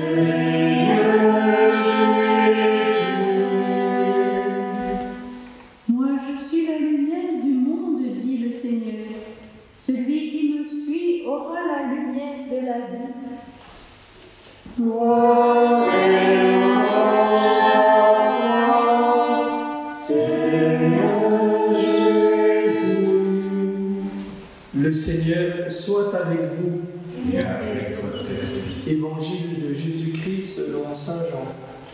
Moi, je suis la lumière du monde, dit le Seigneur. Celui qui me suit aura la lumière de la vie. Gloire et gloire à toi, Seigneur Jésus. Le Seigneur soit avec vous. Et avec votre esprit. Évangile de Jésus-Christ selon saint Jean.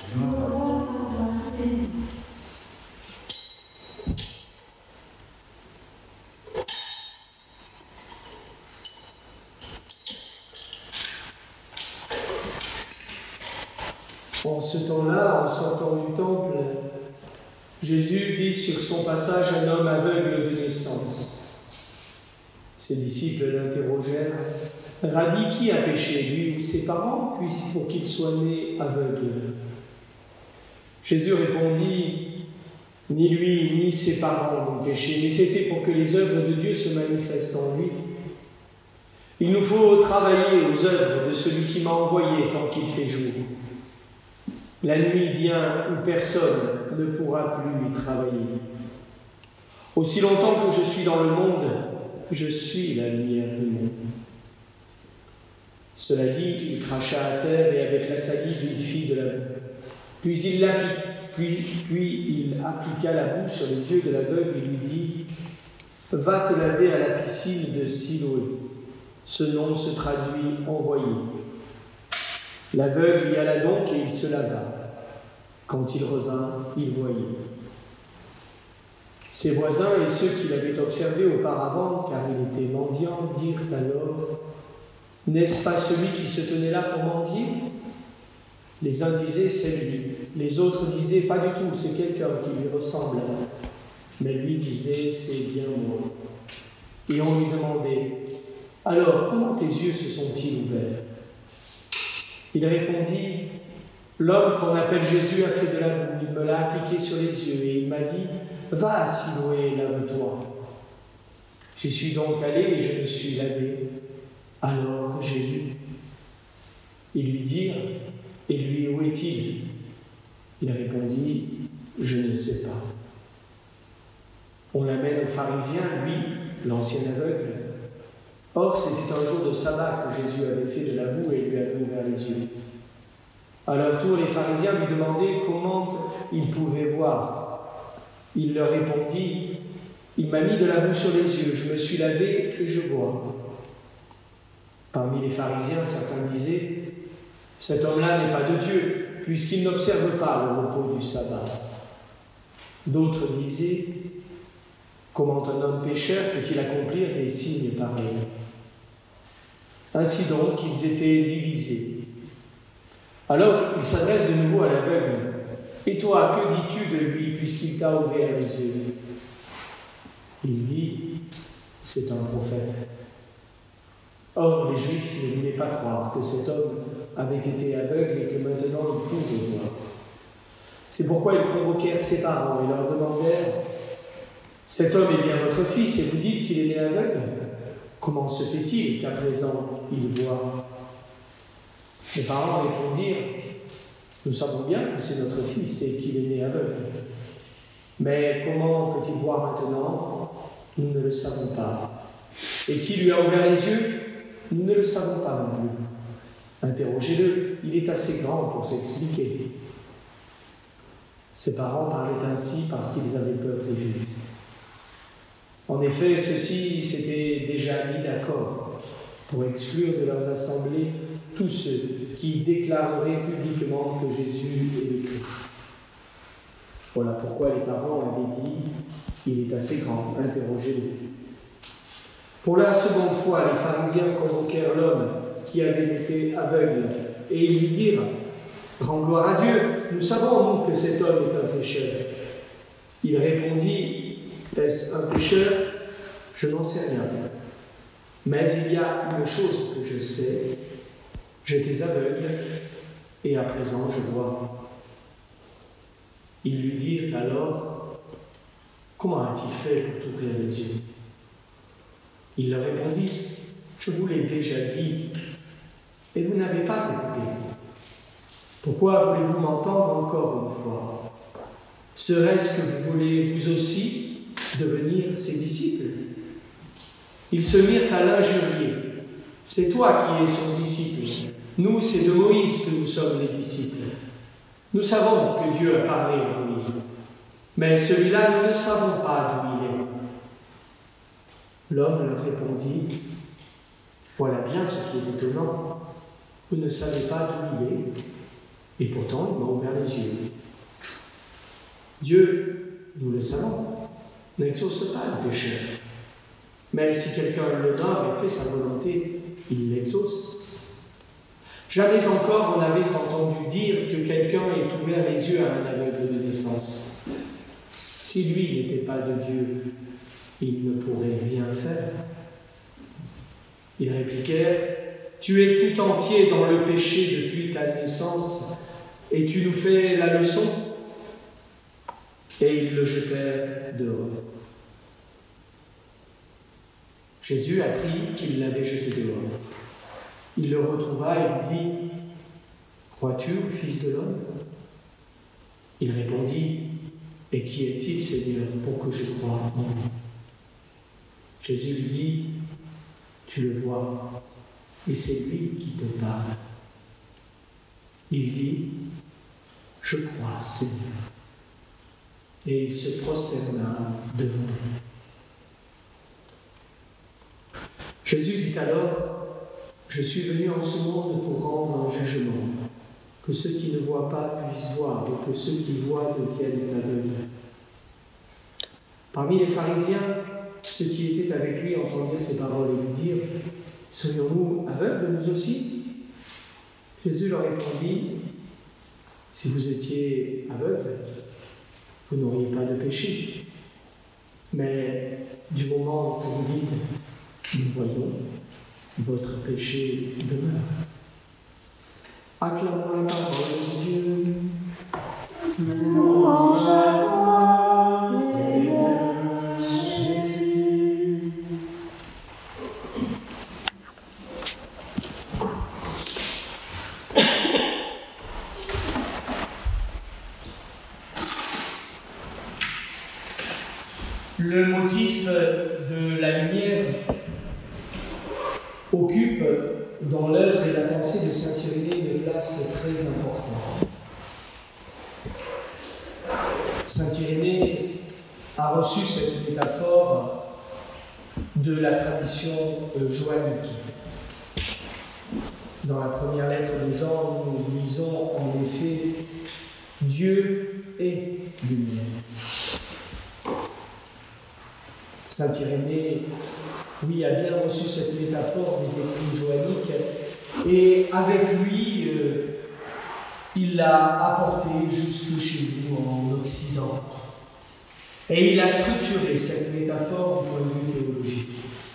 En ce temps-là, en sortant du temple, Jésus vit sur son passage un homme aveugle de naissance. Ses disciples l'interrogèrent. « Rabbi, qui a péché, lui ou ses parents, pour qu'il soit né aveugle ?» Jésus répondit, « Ni lui, ni ses parents n'ont péché, mais c'était pour que les œuvres de Dieu se manifestent en lui. Il nous faut travailler aux œuvres de celui qui m'a envoyé tant qu'il fait jour. La nuit vient où personne ne pourra plus y travailler. Aussi longtemps que je suis dans le monde, je suis la lumière du monde. » Cela dit, il cracha à terre et avec la salive, il fit de la boue. Puis il appliqua la boue sur les yeux de l'aveugle et lui dit « Va te laver à la piscine de Siloé. » Ce nom se traduit « envoyé ». L'aveugle y alla donc et il se lava. Quand il revint, il voyait. Ses voisins et ceux qui l'avaient observé auparavant, car il était mendiant, dirent alors « N'est-ce pas celui qui se tenait là pour mendier ?» Les uns disaient « C'est lui ». Les autres disaient « Pas du tout, c'est quelqu'un qui lui ressemble. » Mais lui disait « C'est bien moi. » Et on lui demandait « Alors, comment tes yeux se sont-ils ouverts ?» Il répondit « L'homme qu'on appelle Jésus a fait de la boue, il me l'a appliqué sur les yeux et il m'a dit « Va à Siloé et lave-toi. » J'y suis donc allé et je me suis lavé. Alors j'ai vu. Ils lui dirent « Et lui, où est-il » Il répondit « Je ne sais pas. » On l'amène au pharisien, lui, l'ancien aveugle. Or, c'était un jour de sabbat que Jésus avait fait de la boue et lui avait ouvert les yeux. À leur tour, les pharisiens lui demandaient comment il pouvait voir. Il leur répondit « Il m'a mis de la boue sur les yeux, je me suis lavé et je vois. » Parmi les pharisiens, certains disaient « Cet homme-là n'est pas de Dieu, puisqu'il n'observe pas le repos du sabbat. » D'autres disaient « Comment un homme pécheur peut-il accomplir des signes pareils ?» Ainsi donc, ils étaient divisés. Alors, il s'adresse de nouveau à l'aveugle. « Et toi, que dis-tu de lui, puisqu'il t'a ouvert les yeux ?» Il dit « C'est un prophète. » Or, les Juifs ne voulaient pas croire que cet homme avait été aveugle et que maintenant il pouvait voir. C'est pourquoi ils convoquèrent ses parents et leur demandèrent « Cet homme est bien votre fils et vous dites qu'il est né aveugle ? Comment se fait-il qu'à présent il voit ?» Les parents répondirent « Nous savons bien que c'est notre fils et qu'il est né aveugle. Mais comment peut-il voir maintenant ? Nous ne le savons pas. Et qui lui a ouvert les yeux ? Nous ne le savons pas non plus. Interrogez-le, il est assez grand pour s'expliquer. » Ses parents parlaient ainsi parce qu'ils avaient peur des Juifs. En effet, ceux-ci s'étaient déjà mis d'accord pour exclure de leurs assemblées tous ceux qui déclareraient publiquement que Jésus est le Christ. Voilà pourquoi les parents avaient dit « Il est assez grand, interrogez-le. » Pour la seconde fois, les pharisiens convoquèrent l'homme qui avait été aveugle et ils lui dirent « Rends gloire à Dieu, nous savons, nous, que cet homme est un pécheur. » Il répondit « Est-ce un pécheur ? Je n'en sais rien. Mais il y a une chose que je sais, j'étais aveugle et à présent je vois. » Ils lui dirent alors « Comment a-t-il fait pour t'ouvrir les yeux ?» Il leur répondit « Je vous l'ai déjà dit, et vous n'avez pas écouté. Pourquoi voulez-vous m'entendre encore une fois? Serait-ce que vous voulez vous aussi devenir ses disciples? Ils se mirent à l'injurier. C'est toi qui es son disciple. Nous, c'est de Moïse que nous sommes les disciples. Nous savons que Dieu a parlé à Moïse. Mais celui-là, nous ne savons pas d'où il est. L'homme leur répondit, voilà bien ce qui est étonnant. Vous ne savez pas d'où il est, et pourtant il m'a ouvert les yeux. Dieu, nous le savons, n'exauce pas le pécheur. Mais si quelqu'un le nomme et fait sa volonté, il l'exauce. Jamais encore on n'avait entendu dire que quelqu'un ait ouvert les yeux à un aveugle de naissance. Si lui n'était pas de Dieu, il ne pourrait rien faire. Ils répliquèrent, tu es tout entier dans le péché depuis ta naissance, et tu nous fais la leçon. Et ils le jetèrent dehors. Jésus apprit qu'il l'avait jeté dehors. Il le retrouva et lui dit, crois-tu au Fils de l'homme? Il répondit, et qui est-il, Seigneur, pour que je croie en lui? Jésus lui dit, tu le vois, et c'est lui qui te parle. Il dit, je crois, Seigneur. Et il se prosterna devant lui. Jésus dit alors, je suis venu en ce monde pour rendre un jugement, que ceux qui ne voient pas puissent voir, et que ceux qui voient deviennent aveugles. Parmi les pharisiens, ceux qui étaient avec lui entendirent ces paroles et lui dirent, serions-nous aveugles nous aussi? Jésus leur répondit, si vous étiez aveugles, vous n'auriez pas de péché. Mais du moment où vous dites, nous voyons, votre péché demeure. Acclamons la parole de Dieu. Louange à toi, Seigneur Jésus. Le motif de la lumière occupe dans l'œuvre et la pensée de saint Irénée une place très importante. Saint Irénée a reçu cette métaphore de la tradition joannique. Dans la première lettre de Jean, nous lisons en effet « Dieu est lumière ». Saint Irénée, oui, a bien reçu cette métaphore des écrits joanniques et avec lui, il l'a apportée jusque chez nous en Occident. Et il a structuré cette métaphore du point de vue théologique.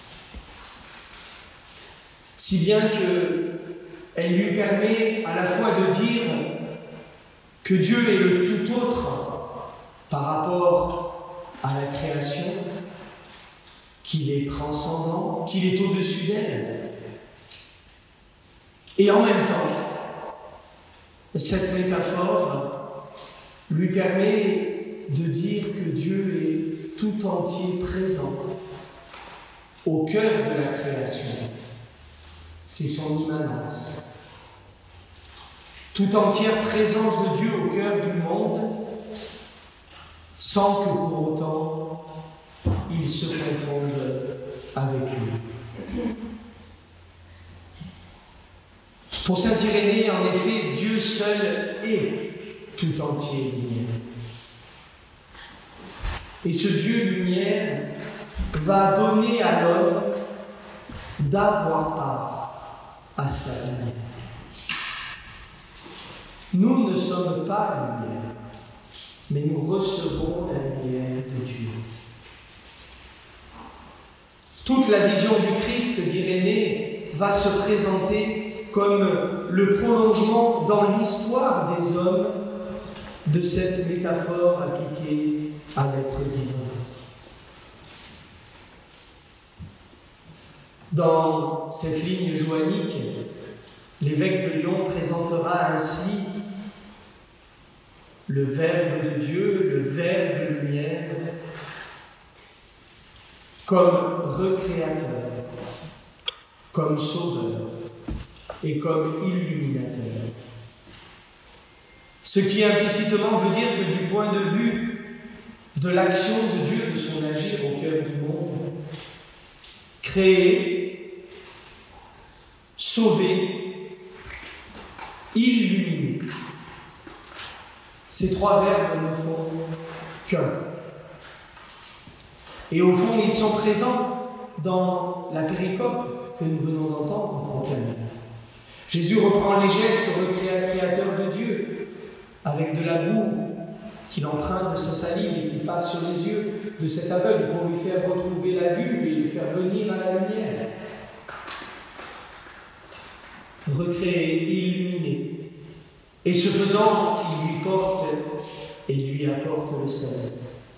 Si bien qu'elle lui permet à la fois de dire que Dieu est le tout autre par rapport à la création, qu'il est transcendant, qu'il est au-dessus d'elle. Et en même temps, cette métaphore lui permet de dire que Dieu est tout entier présent au cœur de la création. C'est son immanence. Tout entière présence de Dieu au cœur du monde, sans que pour autant il se confonde avec lui. Pour saint Irénée, en effet, Dieu seul est tout entier lumière. Et ce Dieu lumière va donner à l'homme d'avoir part à sa lumière. Nous ne sommes pas lumière, mais nous recevons la lumière de Dieu. Toute la vision du Christ d'Irénée va se présenter comme le prolongement dans l'histoire des hommes de cette métaphore appliquée à l'être divin. Dans cette ligne joannique, l'évêque de Lyon présentera ainsi le Verbe de Dieu, le Verbe de lumière, comme recréateur, comme sauveur et comme illuminateur. Ce qui implicitement veut dire que du point de vue de l'action de Dieu, de son agir au cœur du monde, créer, sauver, illuminer, ces trois verbes ne font qu'un. Et au fond, ils sont présents dans la péricope que nous venons d'entendre en Canon. Jésus reprend les gestes recréateurs de Dieu, avec de la boue qu'il emprunte de sa salive et qui passe sur les yeux de cet aveugle pour lui faire retrouver la vue et lui faire venir à la lumière. Recréer, illuminer. Et ce faisant, il lui porte et lui apporte le salut.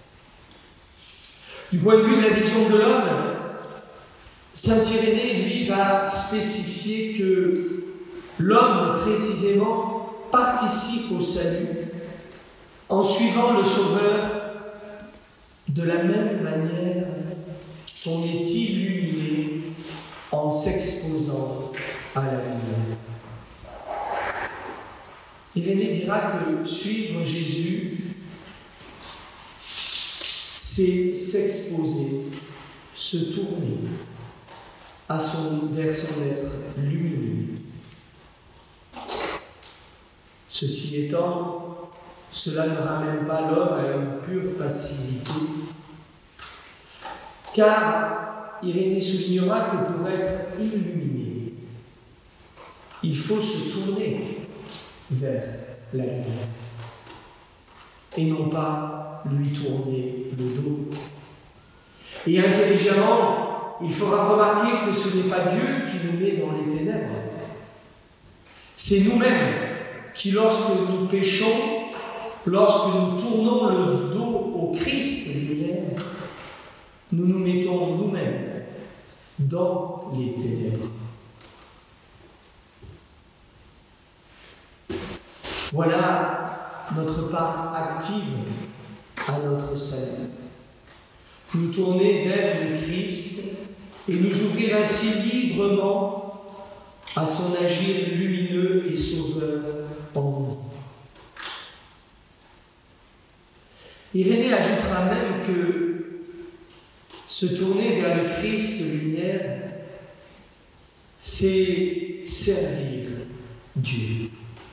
Du point de vue de la vision de l'homme, saint Irénée, lui, va spécifier que l'homme, précisément, participe au salut en suivant le Sauveur de la même manière qu'on est illuminé en s'exposant à la lumière. Irénée dira que suivre Jésus, c'est s'exposer, se tourner vers son être lumineux. Ceci étant, cela ne ramène pas l'homme à une pure passivité, car Irénée soulignera que pour être illuminé, il faut se tourner vers la lumière et non pas lui tourner le dos. Et intelligemment, il faudra remarquer que ce n'est pas Dieu qui nous met dans les ténèbres. C'est nous-mêmes qui, lorsque nous péchons, lorsque nous tournons le dos au Christ lumière, nous nous mettons nous-mêmes dans les ténèbres. Voilà notre part active à notre salut. Nous tourner vers le Christ et nous ouvrir ainsi librement à son agir lumineux et sauveur en nous. Irénée ajoutera même que se tourner vers le Christ lumière, c'est servir Dieu.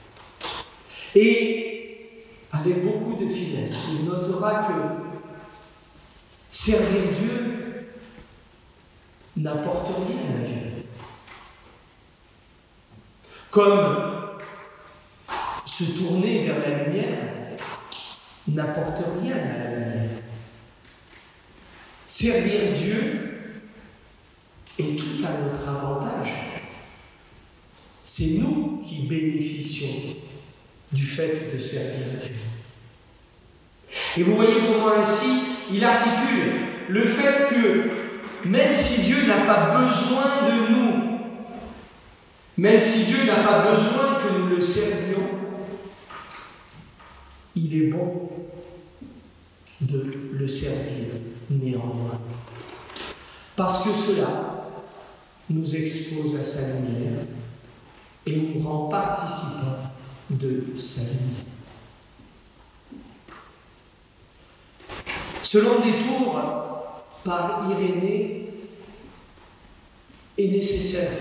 Et avec beaucoup de finesse, il notera que servir Dieu n'apporte rien à Dieu. Comme se tourner vers la lumière n'apporte rien à la lumière. Servir Dieu est tout à notre avantage. C'est nous qui bénéficions du fait de servir Dieu. Et vous voyez comment ainsi il articule le fait que même si Dieu n'a pas besoin de nous, même si Dieu n'a pas besoin que nous le servions, il est bon de le servir néanmoins. Parce que cela nous expose à sa lumière et nous rend participants de sa lumière. Selon détour par Irénée, est nécessaire.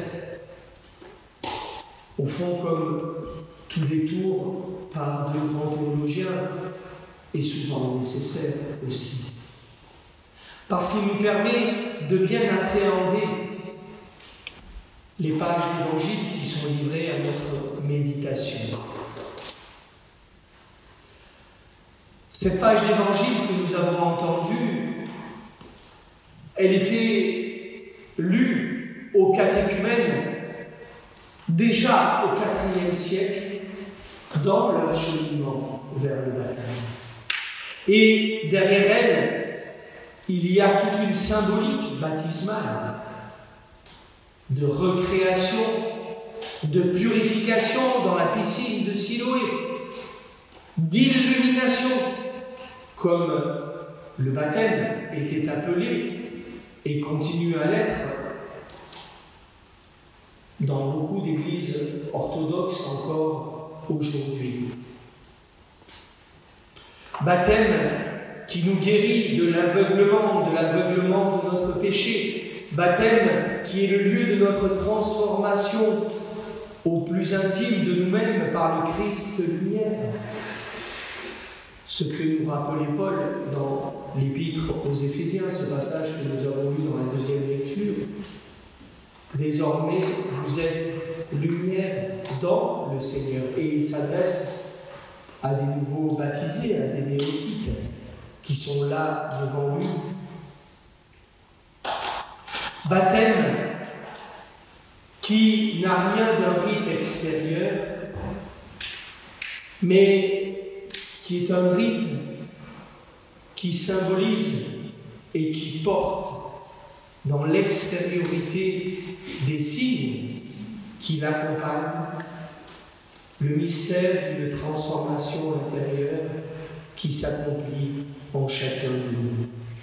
Au fond, comme tout détour par de grands théologiens, est souvent nécessaire aussi. Parce qu'il nous permet de bien appréhender les pages d'Évangile qui sont livrées à notre méditation. Cette page d'Évangile que nous avons entendue, elle était lue aux catéchumènes déjà au IVe siècle dans leur cheminement vers le baptême. Et derrière elle, il y a toute une symbolique baptismale de recréation, de purification dans la piscine de Siloé, d'illumination, comme le baptême était appelé et continue à l'être dans beaucoup d'églises orthodoxes encore aujourd'hui. Baptême qui nous guérit de l'aveuglement de notre péché. Baptême qui est le lieu de notre transformation au plus intime de nous-mêmes par le Christ lumière. Ce que nous rappelait Paul dans l'Épître aux Éphésiens, ce passage que nous avons lu dans la deuxième lecture. Désormais, vous êtes lumière dans le Seigneur. Et il s'adresse à des nouveaux baptisés, à des néophytes qui sont là devant lui. Baptême qui n'a rien d'un rite extérieur, mais qui est un rite qui symbolise et qui porte dans l'extériorité des signes qui l'accompagnent le mystère d'une transformation intérieure qui s'accomplit en chacun de nous.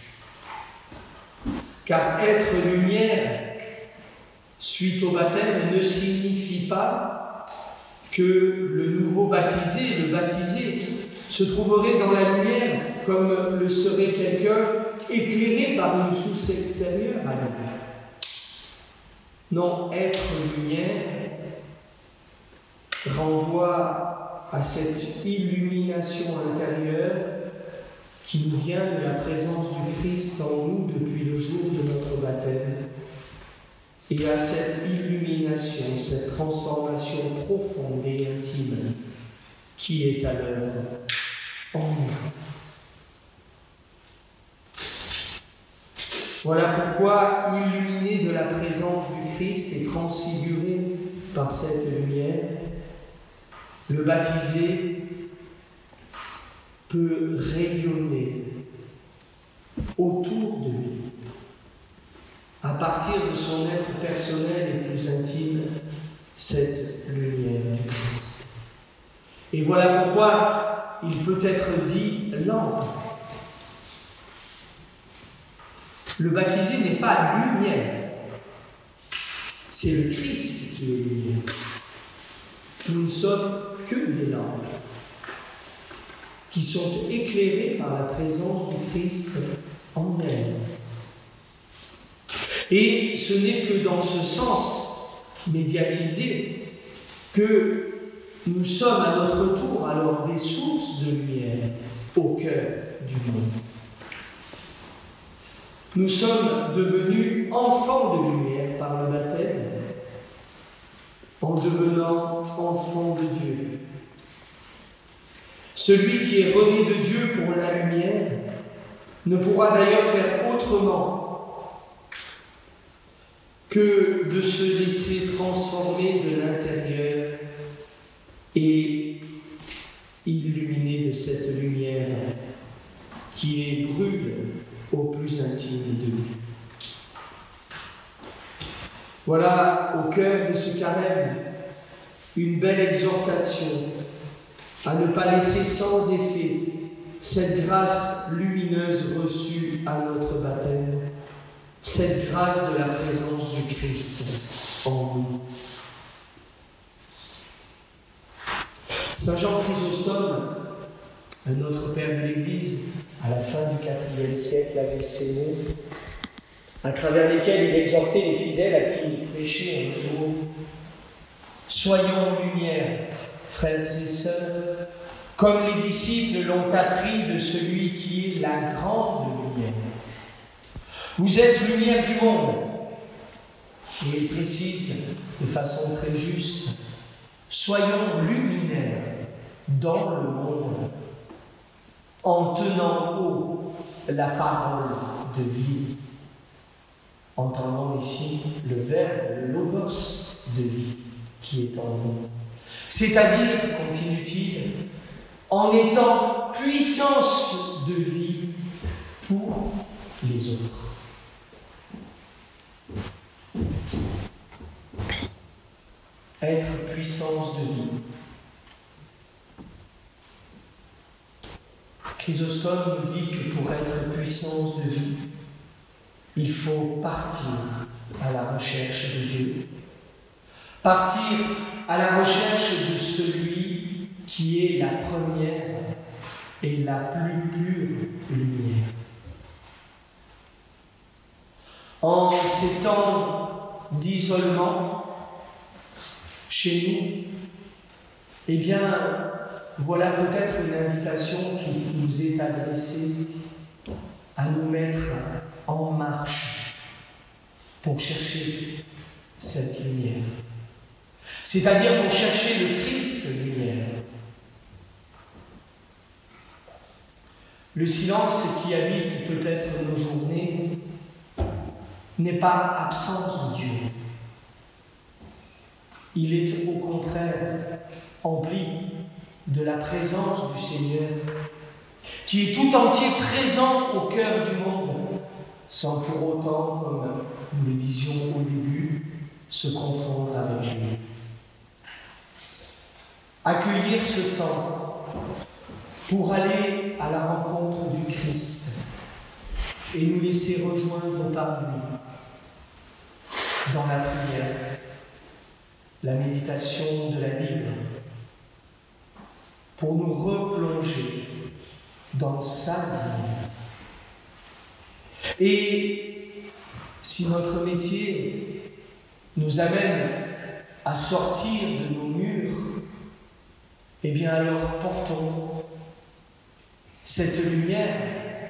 Car être lumière suite au baptême ne signifie pas que le nouveau baptisé, le baptisé, se trouverait dans la lumière comme le serait quelqu'un éclairé par une source extérieure à lui. Non, être lumière renvoie à cette illumination intérieure qui nous vient de la présence du Christ en nous depuis le jour de notre baptême, et à cette illumination, cette transformation profonde et intime qui est à l'œuvre en nous. Voilà pourquoi, illuminé de la présence du Christ et transfiguré par cette lumière, le baptisé peut rayonner autour de lui, à partir de son être personnel et plus intime, cette lumière du Christ. Et voilà pourquoi il peut être dit lampe. Le baptisé n'est pas lumière, c'est le Christ qui est lumière. Nous ne sommes que des lampes qui sont éclairées par la présence du Christ en elle. Et ce n'est que dans ce sens médiatisé que nous sommes à notre tour alors des sources de lumière au cœur du monde. Nous sommes devenus enfants de lumière par le baptême, en devenant enfants de Dieu. Celui qui est rené de Dieu pour la lumière ne pourra d'ailleurs faire autrement que de se laisser transformer de l'intérieur et illuminer de cette lumière qui brûle au plus intime de lui. Voilà, au cœur de ce carême, une belle exhortation à ne pas laisser sans effet cette grâce lumineuse reçue à notre baptême, cette grâce de la présence du Christ en nous. Saint Jean Chrysostome, un autre père de l'Église, à la fin du IVe siècle, avait ces mots, à travers lesquels il exhortait les fidèles à qui il prêchait un jour. Soyons lumière, frères et sœurs, comme les disciples l'ont appris de celui qui est la grande lumière. Vous êtes lumière du monde. Et il précise de façon très juste, soyons luminaires dans le monde, en tenant haut la parole de vie, entendant ici le verbe, le logos de vie qui est en nous. C'est-à-dire, continue-t-il, en étant puissance de vie pour les autres. Être puissance de vie. Chrysostome nous dit que pour être puissance de vie, il faut partir à la recherche de Dieu. Partir à la recherche de celui qui est la première et la plus pure lumière. En ces temps d'isolement, chez nous, eh bien, voilà peut-être une invitation qui nous est adressée à nous mettre en marche pour chercher cette lumière. C'est-à-dire pour chercher le Christ lumière. Le silence qui habite peut-être nos journées n'est pas absence de Dieu. Il est au contraire empli de la présence du Seigneur, qui est tout entier présent au cœur du monde, sans pour autant, comme nous le disions au début, se confondre avec lui. Accueillir ce temps pour aller à la rencontre du Christ et nous laisser rejoindre par lui dans la prière, la méditation de la Bible, pour nous replonger dans sa lumière. Et si notre métier nous amène à sortir de nos murs, eh bien alors portons cette lumière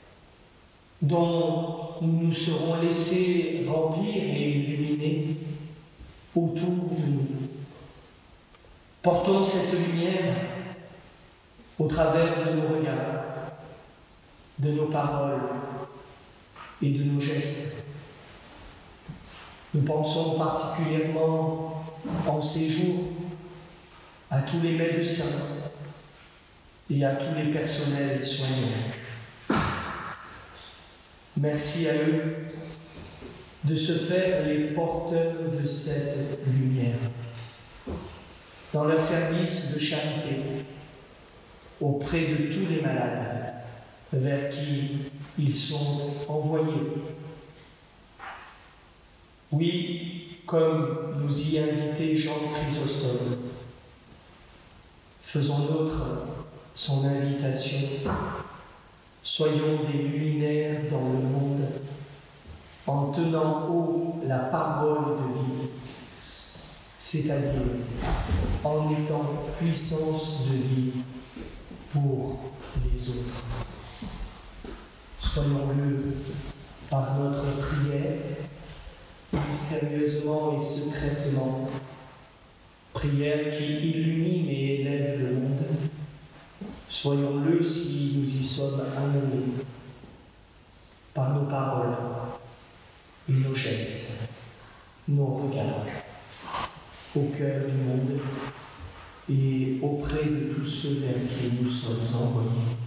dont nous nous serons laissés remplir et illuminer autour de nous. Portons cette lumière au travers de nos regards, de nos paroles et de nos gestes. Nous pensons particulièrement en ces jours à tous les médecins et à tous les personnels soignants. Merci à eux de se faire les porteurs de cette lumière dans leur service de charité auprès de tous les malades vers qui ils sont envoyés. Oui, comme nous y invitait Jean Chrysostome, faisons nôtre son invitation. Soyons des luminaires dans le monde, en tenant haut la parole de vie, c'est-à-dire en étant puissance de vie pour les autres. Soyons-le par notre prière, mystérieusement et secrètement, prière qui illumine et élève le monde. Soyons-le si nous y sommes amenés par nos paroles et nos gestes, nos regards, au cœur du monde et auprès de tous ceux vers qui nous sommes envoyés.